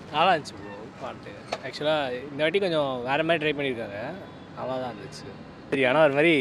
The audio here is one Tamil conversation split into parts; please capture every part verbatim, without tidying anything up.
நல்லா இருந்துச்சு ப்ரோ பாட்டு. ஆக்சுவலாக இந்த வாட்டி கொஞ்சம் வேறு மாதிரி ட்ரை பண்ணியிருக்காங்க, நல்லா தான் இருந்துச்சு. சரி, ஆனால் ஒரு மாதிரி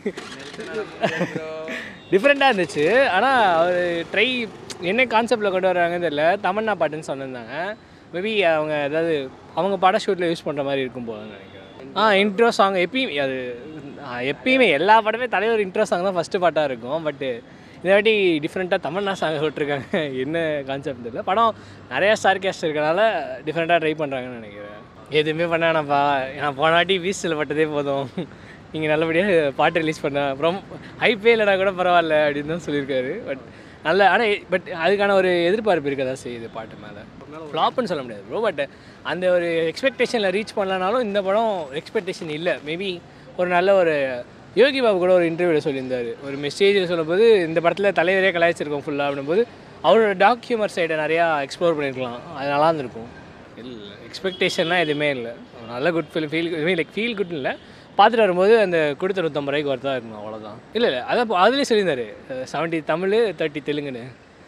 டிஃப்ரெண்ட்டாக இருந்துச்சு. ஆனால் அவர் ட்ரை என்ன கான்செப்டில் கொண்டு வர்றாங்கன்னு தெரியல. தமன்னா பாட்டுன்னு சொன்னிருந்தாங்க. மேபி அவங்க ஏதாவது அவங்க பட ஷூட்டில் யூஸ் பண்ணுற மாதிரி இருக்கும் போதுன்னு நினைக்கிறேன். ஆ இன்ட்ரோ சாங் எப்பயுமே அது எப்பயுமே எல்லா படமே தலைவர் இன்ட்ரோ சாங் தான் ஃபஸ்ட்டு பாட்டாக இருக்கும். பட்டு இந்த வாட்டி டிஃப்ரெண்ட்டாக தமன்னா சாங் விட்டுருக்காங்க. என்ன கான்செப்ட் தெரியல. படம் நிறையா ஸ்டார் கேஸ்ட் இருக்கனால டிஃப்ரெண்ட்டாக ட்ரை பண்ணுறாங்கன்னு நினைக்கிறேன். எதுவுமே பண்ணானப்பா, நான் போன வாட்டி வீசில் பட்டதே போதும், நீங்கள் நல்லபடியாக பாட்டு ரிலீஸ் பண்ண அப்புறம் ஹைப்பே இல்லைனா கூட பரவாயில்ல அப்படின்னு தான் சொல்லியிருக்காரு. பட் நல்ல ஆனால் பட் அதுக்கான ஒரு எதிர்பார்ப்பு இருக்க தான் செய்யுது பாட்டு மேலே. ஃப்ளாப்னு சொல்ல முடியாது ப்ரோ. பட் அந்த ஒரு எக்ஸ்பெக்டேஷனில் ரீச் பண்ணலனாலும் இந்த படம் எக்ஸ்பெக்டேஷன் இல்லை. மேபி ஒரு நல்ல ஒரு யோகி பாபு கூட ஒரு இன்டர்வியூவில் சொல்லியிருந்தார். ஒரு மெசேஜில் சொல்லும்போது இந்த படத்தில் தலைவரே கலாய்ச்சிருக்கோம் ஃபுல்லாக அப்படின்போது அவரோட டார்க் ஹியூமர் சைடை நிறையா எக்ஸ்ப்ளோர் பண்ணியிருக்கலாம். அது நல்லா இருந்திருக்கும். இல்லை எக்ஸ்பெக்டேஷன்லாம் எதுவுமே இல்லை. நல்ல குட் ஃபீல் ஃபீல் இதுவே லைக் ஃபீல் குட்னு இல்லை. பார்த்துட்டு வரும்போது அந்த கொடுத்த நூற்றம்பது ரூபாய்க்கு ஒருத்தாக இருக்கணும், அவ்வளோதான். இல்லை இல்லை அதான் அதுலேயே சொல்லியிருந்தார் செவன்ட்டி தமிழ் தேர்ட்டி தெலுங்குன்னு.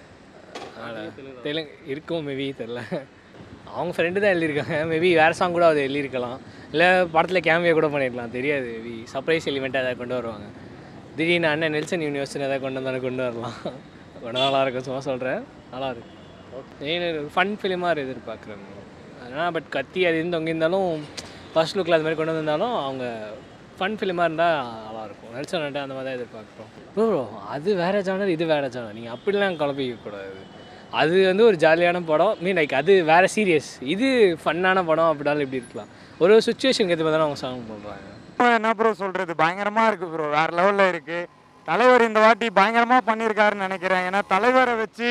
அதனால் தெலுங்கு இருக்கும் மேபி தெரில. அவங்க ஃப்ரெண்டு தான் எழுதியிருக்காங்க. மேபி வேறு சாங் கூட அதை எழுதியிருக்கலாம். இல்லை படத்தில் கேமியா கூட பண்ணியிருக்கலாம், தெரியாது. மேபி சர்ப்ரைஸ் எலிமெண்ட்டாக எதாவது கொண்டு வருவாங்க. திடீர்னு அண்ணன் நெல்சன் யூனிவர்ஸ்னு எதாவது கொண்டு வந்தாலும் கொண்டு வரலாம். கொஞ்சம் நல்லா இருக்கும், சும்மா சொல்கிறேன். நல்லா இருக்கும். ஃபன் ஃபிலிமாக எதிர்பார்க்குறேன். அதனால் பட் கத்தி அது இருந்து அங்கே இருந்தாலும் ஃபர்ஸ்ட் லுக்கில் அது மாதிரி கொண்டு வந்திருந்தாலும் அவங்க ஃபன் ஃபிலிமாக இருந்தால் நல்லாயிருக்கும். நெல்சன் அந்த மாதிரி தான் எதிர்பார்க்குறோம். ப்ரோ ப்ரோ அது வேறு ஜானர், இது வேறு ஜானர், நீங்கள் அப்படிலாம் குழப்பிக்கக்கூடாது. அது வந்து ஒரு ஜாலியான படம், மீன் லைக் அது வேறு சீரியஸ், இது ஃபன்னான படம். அப்படினாலும் எப்படி இருக்கலாம், ஒரு சுச்சுவேஷனுக்கு ஏற்ற மாதிரி தான் அவங்க சாங் பண்ணுறாங்க. என்ன ப்ரோ சொல்கிறது, பயங்கரமாக இருக்குது ப்ரோ, வேறு லெவலில் இருக்குது. தலைவர் இந்த வாட்டி பயங்கரமாக பண்ணியிருக்காருன்னு நினைக்கிறேன். ஏன்னா தலைவரை வச்சு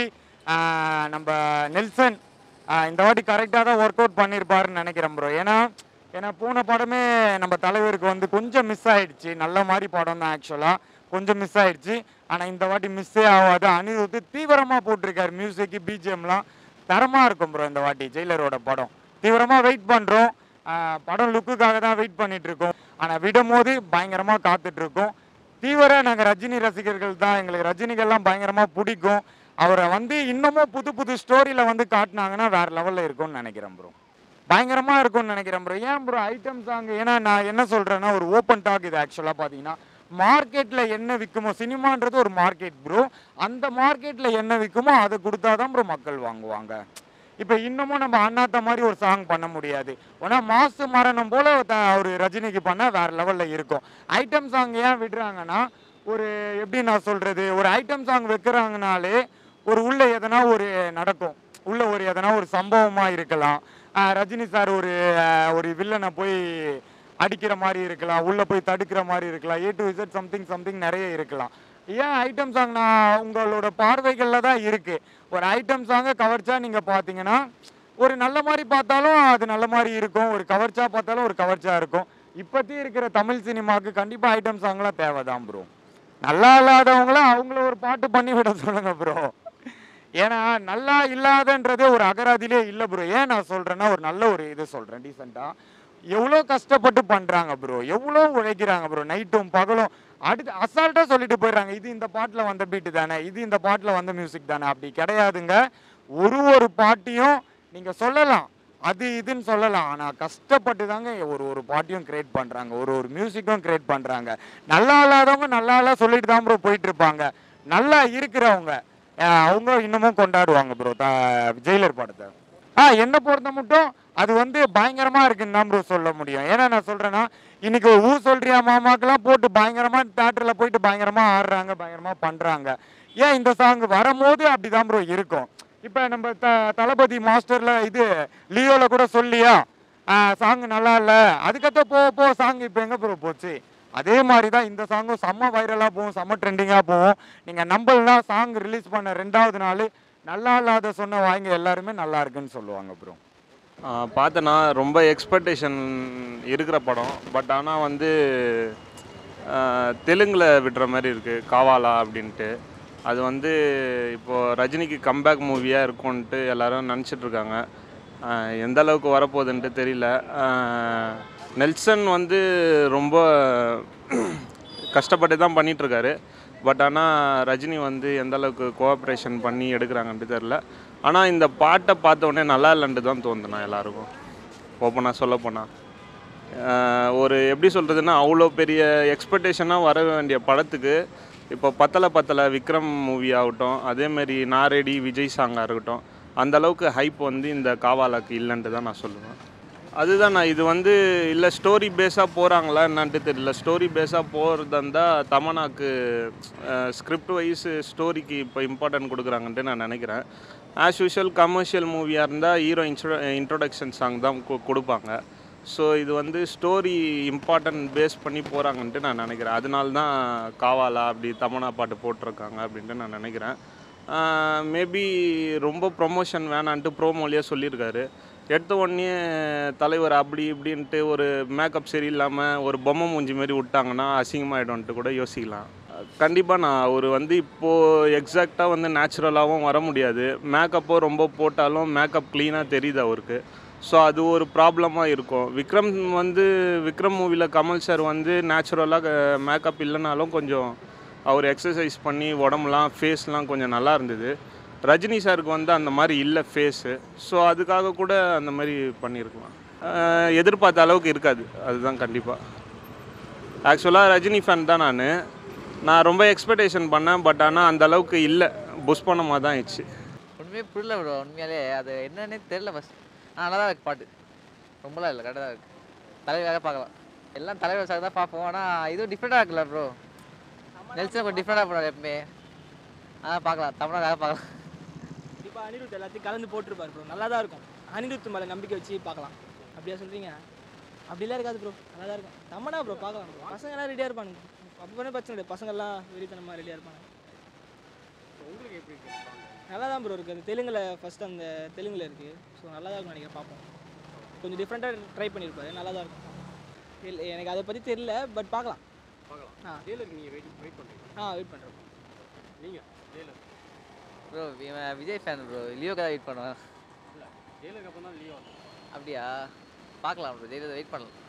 நம்ம நெல்சன் இந்த வாட்டி கரெக்டாக தான் ஒர்க் அவுட் பண்ணியிருப்பாருன்னு நினைக்கிறேன் ப்ரோ. ஏன்னா ஏன்னா போன படமே நம்ம தலைவருக்கு வந்து கொஞ்சம் மிஸ் ஆகிடுச்சு. நல்ல மாதிரி படம் தான் ஆக்சுவலாக, கொஞ்சம் மிஸ் ஆகிடுச்சு. ஆனால் இந்த வாட்டி மிஸ்ஸே ஆகாது. அனிருத் தீவிரமாக போட்டிருக்காரு, மியூசிக்கு பிஜிஎம்லாம் தரமாக இருக்கும் ப்ரோ. இந்த வாட்டி ஜெயிலரோட படம் தீவிரமாக வெயிட் பண்ணுறோம். படம் லுக்குக்காக தான் வெயிட் பண்ணிகிட்ருக்கோம். ஆனால் விடும் போது பயங்கரமாக காத்துட்ருக்கோம். தீவிர நாங்கள் ரஜினி ரசிகர்கள் தான், எங்களுக்கு ரஜினிகள்லாம் பயங்கரமாக பிடிக்கும். அவரை வந்து இன்னமும் புது புது ஸ்டோரியில் வந்து காட்டினாங்கன்னா வேறு லெவலில் இருக்கும்னு நினைக்கிறேன் ப்ரோ. பயங்கரமாக இருக்கும்னு நினைக்கிறேன் ப்ரோ. ஏன் ப்ரோ ஐட்டம் சாங், ஏன்னா நான் என்ன சொல்கிறேன்னா ஒரு ஓப்பன் டாக் இது. ஆக்சுவலாக பார்த்தீங்கன்னா மார்க்கெட்டில் என்ன விற்குமோ, சினிமான்றது ஒரு மார்க்கெட் ப்ரோ, அந்த மார்க்கெட்டில் என்ன விற்குமோ அதை கொடுத்தா தான் ப்ரோ மக்கள் வாங்குவாங்க. இப்போ இன்னமும் நம்ம அண்ணாத்த மாதிரி ஒரு சாங் பண்ண முடியாது. ஏன்னா மாசு மரணம் போல் ஒரு ரஜினிக்கு பண்ணால் வேறு லெவலில் இருக்கும். ஐட்டம் சாங் ஏன் விடுறாங்கன்னா ஒரு எப்படி நான் சொல்கிறது, ஒரு ஐட்டம் சாங் வைக்கிறாங்கனாலே ஒரு உள்ளே எதனா ஒரு நடக்கும், உள்ளே ஒரு எதனா ஒரு சம்பவமாக இருக்கலாம். ரஜினி சார் ஒரு ஒரு வில்லனை போய் அடிக்கிற மாதிரி இருக்கலாம், உள்ளே போய் தடுக்கிற மாதிரி இருக்கலாம், A to Z something something நிறைய இருக்கலாம். ஏன் ஐட்டம் சாங் நான் உங்களோட பார்வைகளில் தான் இருக்குது. ஒரு ஐட்டம் சாங்கை கவர்ச்சா நீங்கள் பார்த்தீங்கன்னா ஒரு நல்ல மாதிரி பார்த்தாலும் அது நல்ல மாதிரி இருக்கும், ஒரு கவர்ச்சா பார்த்தாலும் ஒரு கவர்ச்சா இருக்கும். இப்போத்தி இருக்கிற தமிழ் சினிமாவுக்கு கண்டிப்பாக ஐட்டம் சாங்லாம் தேவை தான் ப்ரோ. நல்லா இல்லாதவங்களாம் அவங்கள ஒரு பாட்டு பண்ணி விட சொல்லுங்க ப்ரோ. ஏன்னா நல்லா இல்லாதன்றதே ஒரு அகராதிலே இல்லை ப்ரோ. ஏன் நான் சொல்கிறேன்னா ஒரு நல்ல ஒரு இது சொல்கிறேன் டீசெண்டாக. எவ்வளோ கஷ்டப்பட்டு பண்ணுறாங்க ப்ரோ, எவ்வளோ உழைக்கிறாங்க ப்ரோ, நைட்டும் பகலும். அடுத்து அசால்ட்டாக சொல்லிட்டு போயிடுறாங்க, இது இந்த பாட்டில் வந்த பீட்டு தானே, இது இந்த பாட்டில் வந்த மியூசிக் தானே. அப்படி கிடையாதுங்க. ஒரு ஒரு பாட்டையும் நீங்கள் சொல்லலாம், அது இதுன்னு சொல்லலாம். ஆனால் கஷ்டப்பட்டு தாங்க ஒரு ஒரு பாட்டையும் கிரியேட் பண்ணுறாங்க, ஒரு ஒரு மியூசிக்கும் கிரியேட் பண்ணுறாங்க. நல்லா இல்லாதவங்க நல்லா இல்ல சொல்லிட்டு தான் ப்ரோ போயிட்டுருப்பாங்க. நல்லா இருக்கிறவங்க அவங்க இன்னமும் கொண்டாடுவாங்க ப்ரோ ஜெயிலர் படத்தை. ஆ என்னை பொறுத்த மட்டும் அது வந்து பயங்கரமாக இருக்குன்னு தான் ப்ரோ சொல்ல முடியும். ஏன்னா நான் சொல்கிறேன்னா இன்றைக்கி ஊ சொல்கிறியா மாமாக்கெல்லாம் போட்டு பயங்கரமாக தேட்டரில் போயிட்டு பயங்கரமாக ஆடுறாங்க, பயங்கரமாக பண்ணுறாங்க. ஏன் இந்த சாங் வரும்போது அப்படி தான் ப்ரோ இருக்கும். இப்போ நம்ம த தளபதி மாஸ்டரில் இது லியோவில் கூட சொல்லியா சாங் நல்லா இல்லை, அதுக்கத்த போ போ சாங் இப்போ எங்கே ப்ரோ போச்சு. அதே மாதிரி தான் இந்த சாங்கும் செம்ம வைரலாக போகும், செம்ம ட்ரெண்டிங்காக போகும். நீங்கள் நம்பல்னா சாங் ரிலீஸ் பண்ண ரெண்டாவது நாள் நல்லா இல்லாத சொன்ன வாங்கி எல்லாருமே நல்லா இருக்குன்னு சொல்லுவாங்க ப்ரோ. பார்த்தேன்னா ரொம்ப எக்ஸ்பெக்டேஷன் இருக்கிற படம். பட் ஆனால் வந்து தெலுங்கில் விடுற மாதிரி இருக்குது காவாலா அப்படின்ட்டு. அது வந்து இப்போது ரஜினிக்கு கம்பேக் மூவியாக இருக்கும்ன்ட்டு எல்லோரும் நினச்சிட்ருக்காங்க. எந்த அளவுக்கு வரப்போகுதுன்ட்டு தெரியல. நெல்சன் வந்து ரொம்ப கஷ்டப்பட்டு தான் பண்ணிகிட்ருக்காரு. பட் ஆனால் ரஜினி வந்து எந்த அளவுக்கு கோஆப்ரேஷன் பண்ணி எடுக்கிறாங்கன்ட்டு தெரில. ஆனால் இந்த பாட்டை பார்த்த உடனே நல்லா இல்லைன்ட்டு தான் தோணுதுண்ணா எல்லாருக்கும். ஓப்பனாக சொல்ல போனால் ஒரு எப்படி சொல்கிறதுன்னா, அவ்வளோ பெரிய எக்ஸ்பெக்டேஷனாக வர வேண்டிய படத்துக்கு இப்போ பத்தலை பத்தலை விக்ரம் மூவி ஆகட்டும், அதேமாரி நாரெடி விஜய் சாங்காக இருக்கட்டும், அந்தளவுக்கு ஹைப் வந்து இந்த காவாலாக்கு இல்லைன்ட்டு தான் நான் சொல்லுவேன். அதுதான் நான் இது வந்து இல்லை ஸ்டோரி பேஸாக போகிறாங்களா என்னான்ட்டு தெரியல. ஸ்டோரி பேஸாக போகிறதா இருந்தால் தமன்னாக்கு ஸ்கிரிப்ட் வைஸ் ஸ்டோரிக்கு இப்போ இம்பார்ட்டன்ட் கொடுக்குறாங்கன்ட்டு நான் நினைக்கிறேன். ஆஸ் யூஷுவல் கமர்ஷியல் மூவியாக இருந்தால் ஹீரோ இன்ட்ரோ இன்ட்ரொடக்ஷன் சாங் தான் கொடுப்பாங்க. ஸோ இது வந்து ஸ்டோரி இம்பார்ட்டன்ட் பேஸ் பண்ணி போகிறாங்கன்ட்டு நான் நினைக்கிறேன். அதனால தான் காவாலா அப்படி தமன்னா பாட்டு போட்டிருக்காங்க அப்படின்ட்டு நான் நினைக்கிறேன். மேபி ரொம்ப ப்ரொமோஷன் வேணான்ட்டு ப்ரோமோலியாக சொல்லியிருக்காரு. எடுத்த உடனே தலைவர் அப்படி இப்படின்ட்டு ஒரு மேக்கப் சரியில்லாமல் ஒரு பொம்மை மூஞ்சி மாரி விட்டாங்கன்னா அசிங்கமாகிடும்ன்ட்டு கூட யோசிக்கலாம். கண்டிப்பாக நான் அவர் வந்து இப்போது எக்ஸாக்டாக வந்து நேச்சுரலாகவும் வர முடியாது. மேக்கப்போ ரொம்ப போட்டாலும் மேக்கப் க்ளீனாக தெரியுது அவருக்கு. ஸோ அது ஒரு ப்ராப்ளமாக இருக்கும். விக்ரம் வந்து விக்ரம் மூவியில் கமல் சார் வந்து நேச்சுரலாக மேக்கப் இல்லைனாலும் கொஞ்சம் அவர் எக்ஸசைஸ் பண்ணி உடம்புலாம் ஃபேஸ்லாம் கொஞ்சம் நல்லா இருந்தது. ரஜினி சாருக்கு வந்து அந்த மாதிரி இல்லை ஃபேஸு. ஸோ அதுக்காக கூட அந்த மாதிரி பண்ணியிருக்கலாம். எதிர்பார்த்த அளவுக்கு இருக்காது, அதுதான் கண்டிப்பாக. ஆக்சுவலாக ரஜினி ஃபேன் தான் நான். நான் ரொம்ப எக்ஸ்பெக்டேஷன் பண்ணேன். பட் ஆனால் அந்த அளவுக்கு இல்லை, புஷ் பண்ண மாதிரி தான் ஆயிடுச்சு. உண்மையே புரியல ப்ரோ. உண்மையாலே அது என்னன்னே தெரில ஃபஸ்ட். ஆ நல்லா தான் இருக்குது பாட்டு. ரொம்பலாம் இல்லை, கரெக்டாக தான் இருக்குது. தலைவராக பார்க்கலாம். எல்லாம் தலைவர் சார் தான் பார்ப்போம். ஆனால் இதுவும் டிஃப்ரெண்ட்டாக இருக்குல்ல ப்ரோ. நெல்சன் கொஞ்சம் டிஃப்ரெண்ட்டாக போனார் எப்பவுமே. அதான் பார்க்கலாம், தமிழாக பார்க்கலாம். இப்போ அனிருத் எல்லாத்தையும் கலந்து போட்டிருப்பார் ப்ரோ, நல்லா தான் இருக்கும். அனிருத் மேலே நம்பிக்கை வச்சு பார்க்கலாம். அப்படியா சொல்கிறீங்க? அப்படிலாம் இருக்காது ப்ரோ, நல்லா தான் இருக்கும். தமன்னா ப்ரோ பார்க்கலாம் ப்ரோ. பசங்கள்லாம் ரெடியாக இருப்பானுங்க. அப்போ பண்ண பிரச்சனை இல்லை, பசங்கள்லாம் வெறித்தனமாக ரெடியாக இருப்பாங்க. உங்களுக்கு எப்படி இருக்கு? நல்லா தான் ப்ரோ இருக்குது. அந்த தெலுங்கில் ஃபஸ்ட்டு அந்த தெலுங்கில் இருக்குது. ஸோ நல்லா தான் இருக்கும் நினைக்கிறேன், பார்ப்போம். கொஞ்சம் டிஃப்ரெண்ட்டாக ட்ரை பண்ணியிருப்பாரு, நல்லா தான் இருக்கும். இல்லை எனக்கு அதை பற்றி தெரியல, பட் பார்க்கலாம் பார்க்கலாம். ஆ ஜெயிலருக்கு நீங்கள் வெயிட் வெயிட் பண்ணுறீங்க? ஆ வெயிட் பண்ணுறோம். நீங்கள் Jailer bro Vijay fan bro. லியோக்கு தான் வெயிட் பண்ணுவேன். இல்லை ஜெயிலருக்கு அப்புறம் தான் லியோ. அப்படியா? பார்க்கலாம் ப்ரோ, ஜெயிலர் வெயிட் பண்ணலாம்.